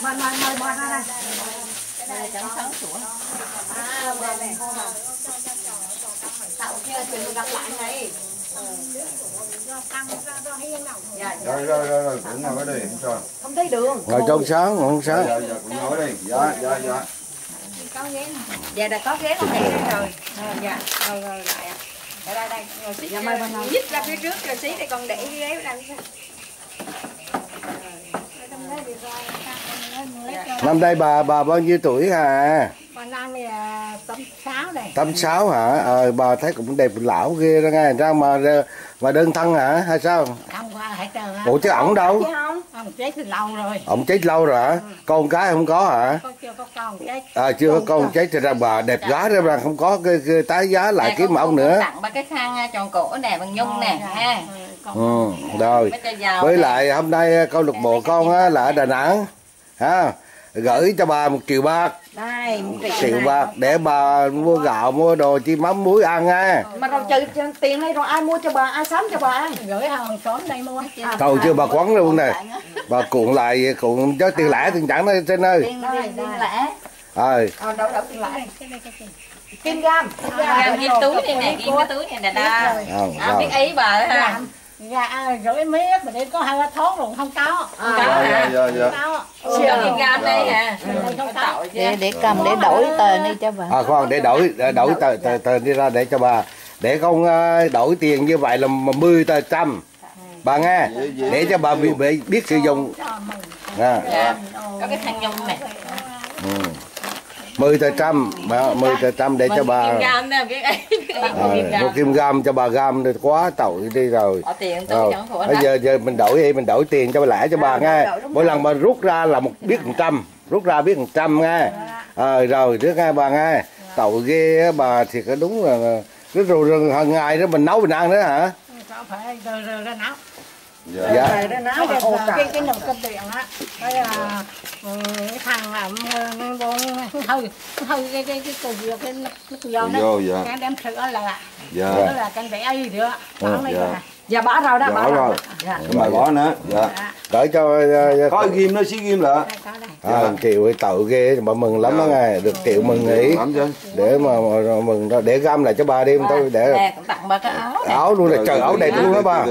mời bò ra đây. Đây chấm sắn sủa. Tạo kia thì mình gặp lại này. Rồi, cũng ngồi ở đây không sao. Không thấy đường. Ngồi trong sáng, ngồi sáng. Dạ, cũng ngồi đây. Dạ. Có ghế nè. Dạ đã có ghế con đẻ rồi. Dạ, rồi lại ạ. Đây, ngồi xích. Dạ mời bà ngồi. Nhích ra phía trước rồi xí để con để cái ghế ở đây. Năm nay bà bao nhiêu tuổi hả? Còn năm này là 86 này. 86 hả? Bà thấy cũng đẹp lão ghê đó nghe. Ra mà đơn thân hả? Hay sao? Không qua hết trơn á. Ủa chứ ổng đâu? Ông chết từ lâu rồi. Ổng chết lâu rồi hả? Con cái không có hả? Chưa có con chết. Chưa có con chết thì ra bà đẹp gái đó, bà không có cái tái giá lại kiếm ổng nữa. Tặng ba cái khăn tròn cổ nè, bằng nhung nè ha. Rồi. Với lại hôm nay câu lạc bộ con á là ở Đà Nẵng ha, gửi cho bà 1 triệu bạc. Đây, 1 triệu bạc để bà mua gạo, mua đồ chi mắm muối ăn ha. Mà rồi trừ tiền này rồi ai mua cho bà, ai sắm cho bà ăn? Gửi hàng xóm đây mua. Thôi chưa bà quấn luôn nè. Bà cuộn lại, cuộn cho tiền lẻ tiền chẳng đây trên ơi. Tiền lẻ. Đậu tiền lẻ. Kim gam. Ghim túi này nè, ghim cái túi này nè đa. Biết ý bà ha. Dạ, rưỡi miết mà để có 2-3 thốn rồi không có. Dạ. Kim gam đây hả? Để cầm để đổi tờ đi cho bà. Khoan để đổi tờ đi ra để cho bà. Để con đổi tiền như vậy là 10 tờ trăm. Bà nghe, để cho bà biết sử dụng. Có cái khăn nhung nè. 10 tờ trăm, 10 tờ trăm để cho bà. Một kim gam cho bà gam thì quá tội đi rồi. Bây giờ mình đổi tiền cho bà lẻ cho bà nghe. Mỗi lần bà rút ra là biết 100, rút ra biết 100 nghe. Rồi trước nghe bà nghe. Tội ghê bà thì có đúng là cái rồi hàng ngày đó mình nấu mình ăn nữa hả? Phải rồi ra nấu. Dạ. Cái nồi cơm điện á, cái thằng là hơi cái cục dừa cái nước giò đó, cái đem sữa là cái để ấy nữa, dạ bỏ rồi đó, bỏ rồi, mày bỏ nữa, đợi cho có ghim nó xí ghim lại. 1 triệu tội ghê, bà mừng lắm đó nghe, được 1 triệu mừng nghỉ, để mà mừng đó, để găm lại cho bà đi, tôi để tặng bà cái áo luôn, là trời áo đẹp luôn đó bà.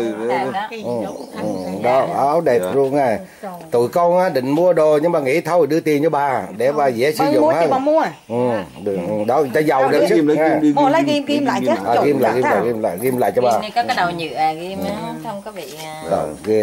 Đó, áo đẹp luôn nghe. Tụi con á định mua đồ nhưng mà nghĩ thôi đưa tiền cho bà để bà dễ sử dụng ha. Đó cho giàu được chứ. Mua lấy ghim lại chứ. Ghim lại cho bà. Có cái đầu nhựa ghim không có bị ghê.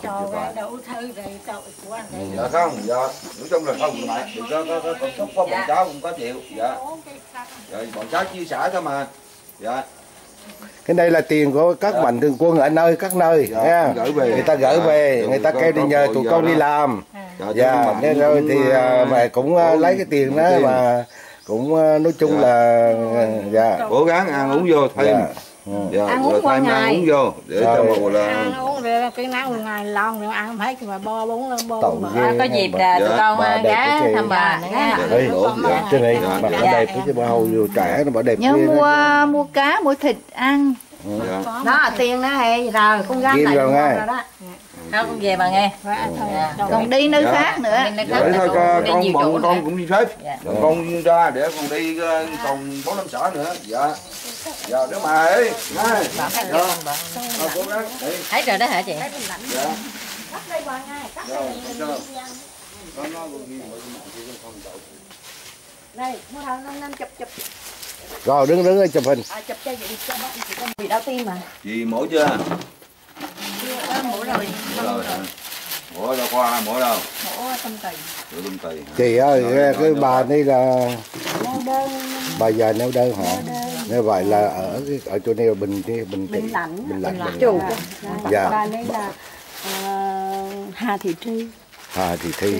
Dạ không, dạ, nói chung là không lại, có bọn cháu cũng có chịu, dạ. Rồi bọn cháu chia sẻ thôi mà. Dạ. Cái đây là tiền của các mạnh thường quân ở nơi các nơi nha. Người ta gửi về, người ta kêu đi nhờ tụi con đi làm. Dạ, nên rồi thì mà cũng lấy cái tiền đó mà cũng nói chung là cố gắng ăn uống vô thêm. Ăn uống qua ngày. Ăn uống vô để cho mùa là ăn uống rồi cái nấu ngày lon rồi ăn không hết mà bo bún có dịp là tụi con ghé thăm bà nữa nha. Trên này bà đẹp chứ bà hầu vừa trẻ nó bà đẹp. Nhớ mua cá mua thịt ăn. Đó là tiền đó hay rồi con gái này rồi nghe. Không con về bà nghe. Còn đi nơi khác nữa. Để thôi con cũng đi phép. Con ra để con đi còn 4-5 xã nữa. Dạ. Giờ nếu mà ấy. Cố gắng. Thấy rồi đó hả chị? Dạ. Đây, mua thằng năm chụp. Rồi đứng chụp hình. Chụp cho chị cho chị con bị đau tim mà. Chị mổ chưa? Mổ rồi. Mổ đâu qua, mổ đâu? Mổ Tâm Kỳ. Chị ơi, cái bà đây là bà già neo đơn hả? Như vậy là ở chỗ này Bình Lạnh. Chủ. Dạ. Bà đây là Hà Thị Thi. Hà Thị Thi.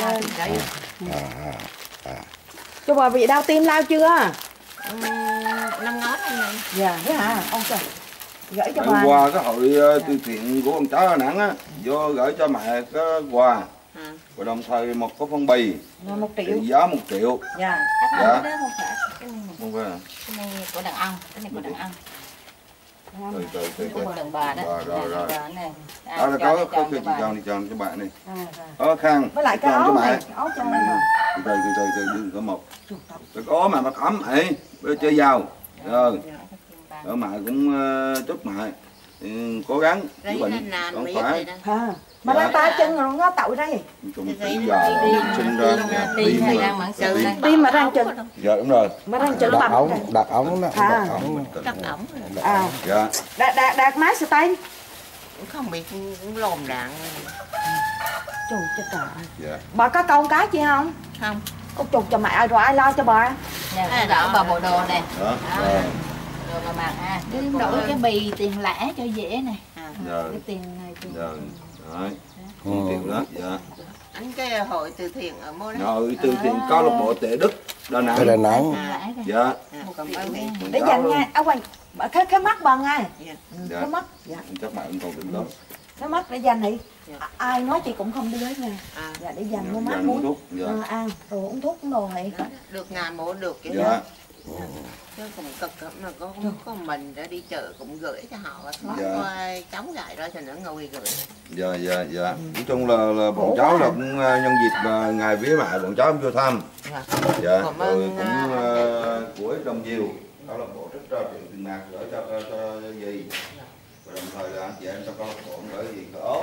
Cho bà bị đau tim lao chưa? Năm ngón anh này. Dạ, thế hả? Ông trời. Gửi cho bà. Hôm qua cái hội từ thiện của con cháu Đà Nẵng á, vô gửi cho mẹ cái quà. Và đồng thời một cái phong bì. 1 triệu. Trị giá 1 triệu. Dạ. Dạ. Không phải. Cái này của đàn ông, cái này của đàn ông. Từ Đàn bà đó. rồi. Này. Đó là có chị cho bạn này. Khăn. Với lại cái áo này, áo cho này. Từ có một. Cái có mà ấm ấy, chơi giàu. Rồi. Ở mẹ cũng chúc mẹ cố gắng chữa bệnh không phải. Mà đang tay chân rồi nó tậu đây. Cũng tự giờ sinh ra Tim mà răng chân. Dạ đúng rồi. Mà răng chân đặt ống đó, đặt ống. Cắt ổng. Dạ. Đạt máy sẽ tay. Không bị lồn đạn. Trời trời. Dạ. Bà có câu cá chi không? Không. Con chụp cho mẹ rồi ai lo cho bà? Nè, đỡ bà bộ đồ này. Đó. Rồi bà mặc ha. Đổi cái bì tiền lẻ cho dễ này. Dạ. Cái tiền này tiền. Dạ. Đấy. Tiền đó. Dạ. Anh cái hội từ thiện ở mô đấy. Rồi từ thiện câu lạc bộ Tệ Đức Đà Nẵng. Đà Nẵng. Dạ. Cảm ơn mẹ. Để dành nha. À quanh cái mắt bà nghe. Dạ. Cái mắt. Dạ. Chắc bạn còn đỉnh đó. Cái mắt để dành thì ai nói chị cũng không đi với nha. Dạ để dành mua mắt muốn ăn rồi uống thuốc uống đồ vậy. Được ngài mổ được cái Dạ. chứ cũng cực lắm mà có mình đã đi chợ cũng gửi cho họ chống lại đó cho nó ngồi gửi. Dạ. Nói chung là bọn cháu là cũng nhân dịp ngày vía mẹ bọn cháu vô thăm. Dạ. Rồi cũng của đồng nhiều câu lạc bộ rất cho tiền mặt gửi cho gì. Và đồng thời là anh chị em trong câu lạc bộ gửi gì có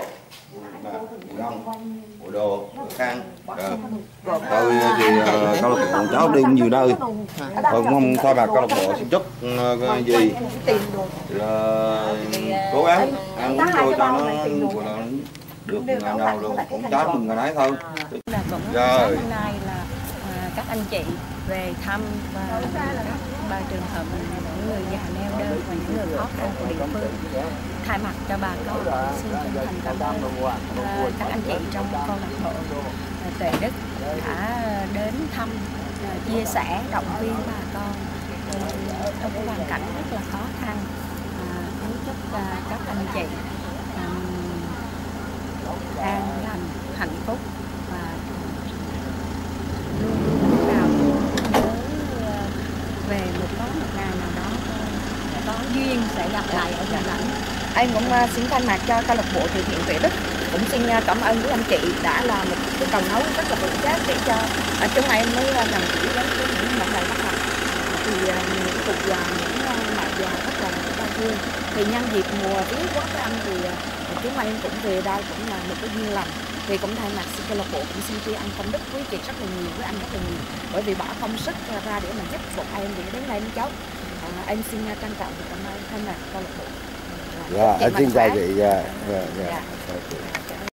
bộ đồ, khăn. Tôi thì câu lạc bộ bọn cháu đi nhiều nơi. Tôi cũng không thay mặt câu lạc bộ xin chúc gì cố gắng ăn uống thôi cho nó được ngày nào rồi cũng cháu mừng ngày nấy thôi. Rồi. Hôm nay là các anh chị về thăm và ba trường hợp những người già neo đơn và những người khó khăn của địa phương. Thay mặt cho bà con xin chân thành cảm ơn các anh chị trong câu lạc bộ Tuệ Đức đã đến thăm, chia sẻ, động viên bà con trong cái hoàn cảnh rất là khó khăn. Kính chúc các anh chị an lành, hạnh phúc và luôn lúc nào nhớ về một ngày nào đó có duyên sẽ gặp lại ở Đà Nẵng. Em cũng xin thay mặt cho câu lạc bộ từ thiện Tuệ Đức cũng xin cảm ơn quý anh chị đã làm một cái cầu nối rất là vững chắc để cho chúng em mới gần gũi đến những mặt này bắt mặt thì cuộc già những mẹ già rất là đau thương. Thì nhân dịp mùa vía Quốc Anh thì chúng em cũng về đây cũng là một cái duyên lành. Thì cũng thay mặt câu lạc bộ cũng xin tri ân công đức quý chị rất là nhiều, với anh rất là nhiều bởi vì bỏ công sức ra để mà giúp bọn em để đến đây với cháu. Em xin trân trọng và cảm ơn thay mặt câu lạc bộ. Dạ, xin chào chị. Dạ.